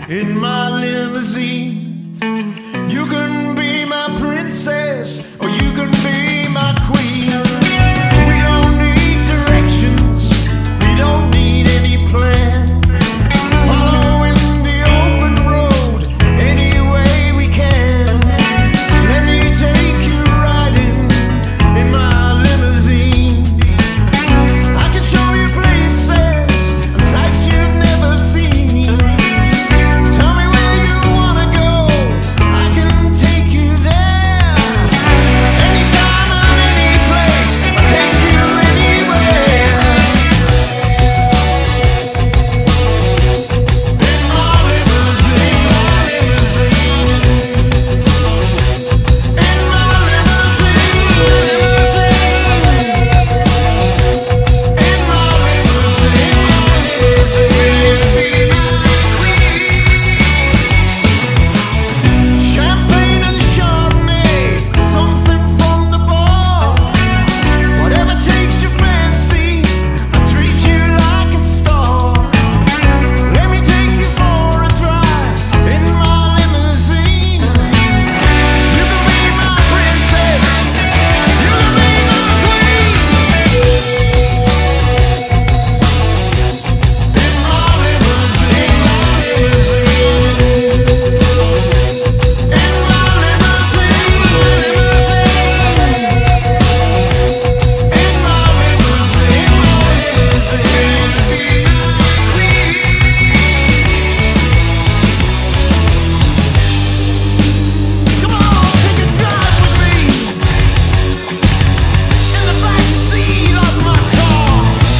in my limousine. You can be my princess, or you can be my queen. We don't need directions, we don't need any plan. Following the open road any way we can. Let me take you riding in my limousine. I can show you places and sights you've never seen. Tell me where you wanna go, I can take you there. Anytime and any place, I'll take you anywhere. In my limousine, in my Champagne and Chardonnay, something from the bar. Whatever takes your fancy, I treat you like a star. Let me take you for a drive in my limousine. You can be my princess, you can be my queen. In my limousine, come on, take a drive with me in the back seat of my car.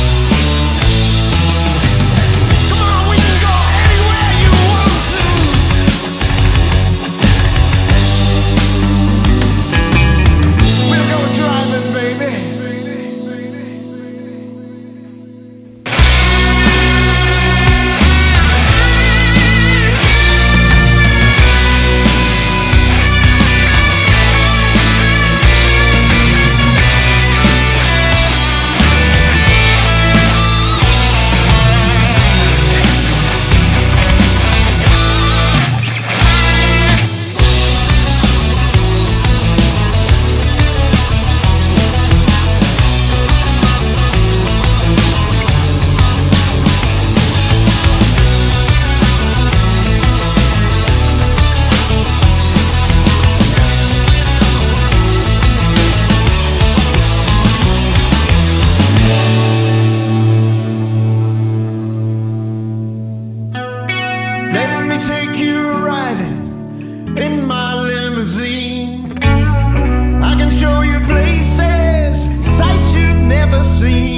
Come on, we can go anywhere you want to. We'll go driving, baby. Let me take you riding in my limousine. I can show you places, sights you've never seen.